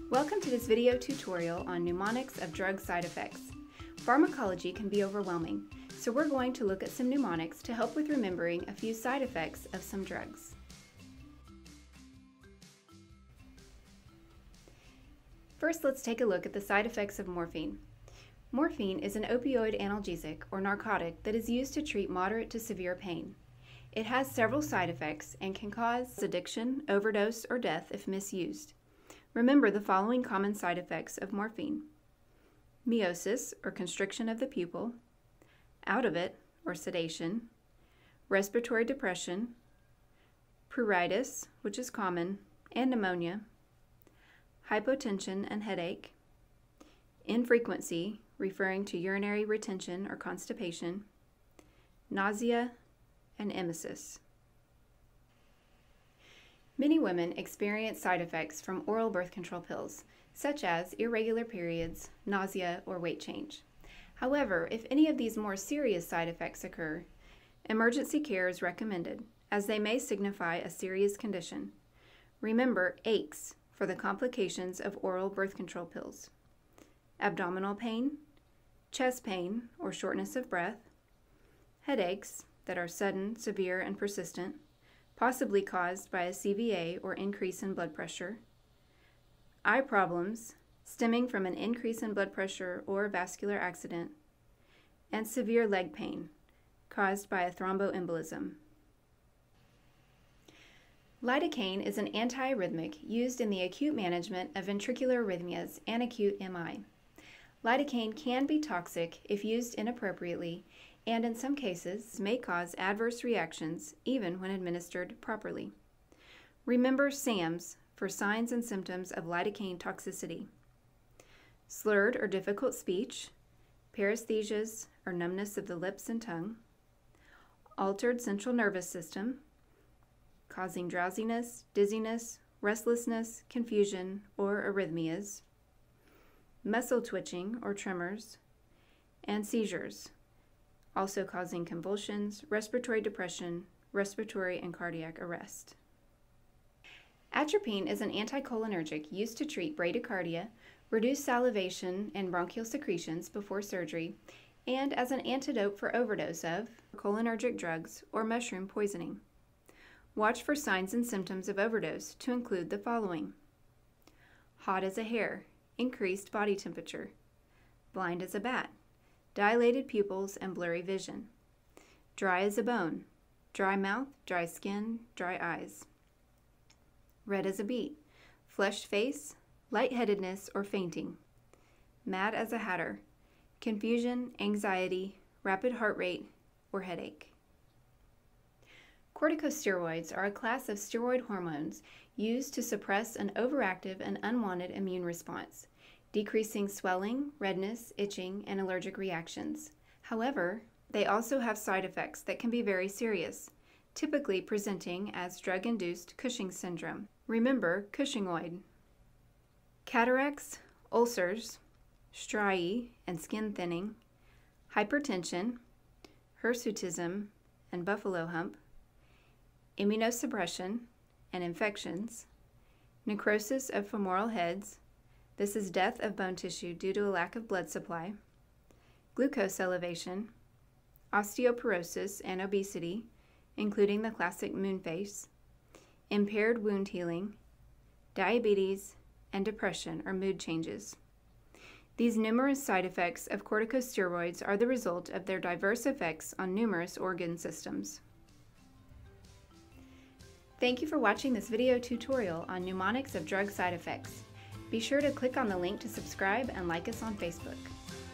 Welcome to this video tutorial on mnemonics of drug side effects. Pharmacology can be overwhelming, so we're going to look at some mnemonics to help with remembering a few side effects of some drugs. First, let's take a look at the side effects of morphine. Morphine is an opioid analgesic or narcotic that is used to treat moderate to severe pain. It has several side effects and can cause addiction, overdose, or death if misused. Remember the following common side effects of morphine: meiosis, or constriction of the pupil, out of it, or sedation, respiratory depression, pruritus, which is common, and pneumonia, hypotension and headache, infrequency, referring to urinary retention or constipation, nausea, and emesis. Many women experience side effects from oral birth control pills, such as irregular periods, nausea, or weight change. However, if any of these more serious side effects occur, emergency care is recommended, as they may signify a serious condition. Remember ACEs for the complications of oral birth control pills: abdominal pain, chest pain or shortness of breath, headaches that are sudden, severe, and persistent, possibly caused by a CVA or increase in blood pressure, eye problems stemming from an increase in blood pressure or vascular accident, and severe leg pain caused by a thromboembolism. Lidocaine is an antiarrhythmic used in the acute management of ventricular arrhythmias and acute MI. Lidocaine can be toxic if used inappropriately, and in some cases may cause adverse reactions even when administered properly. Remember SAMs for signs and symptoms of lidocaine toxicity: slurred or difficult speech, paresthesias or numbness of the lips and tongue, altered central nervous system, causing drowsiness, dizziness, restlessness, confusion, or arrhythmias, muscle twitching or tremors, and seizures, also causing convulsions, respiratory depression, respiratory and cardiac arrest. Atropine is an anticholinergic used to treat bradycardia, reduce salivation and bronchial secretions before surgery, and as an antidote for overdose of cholinergic drugs or mushroom poisoning. Watch for signs and symptoms of overdose to include the following: hot as a hare, increased body temperature, blind as a bat, dilated pupils and blurry vision, dry as a bone, dry mouth, dry skin, dry eyes, red as a beet, flushed face, lightheadedness or fainting, mad as a hatter, confusion, anxiety, rapid heart rate, or headache. Corticosteroids are a class of steroid hormones used to suppress an overactive and unwanted immune response, decreasing swelling, redness, itching, and allergic reactions. However, they also have side effects that can be very serious, typically presenting as drug-induced Cushing's syndrome. Remember Cushingoid. Cataracts, ulcers, striae and skin thinning, hypertension, hirsutism and buffalo hump, immunosuppression and infections, necrosis of femoral heads. This is death of bone tissue due to a lack of blood supply, glucose elevation, osteoporosis and obesity, including the classic moon face, impaired wound healing, diabetes, and depression or mood changes. These numerous side effects of corticosteroids are the result of their diverse effects on numerous organ systems. Thank you for watching this video tutorial on mnemonics of drug side effects. Be sure to click on the link to subscribe and like us on Facebook.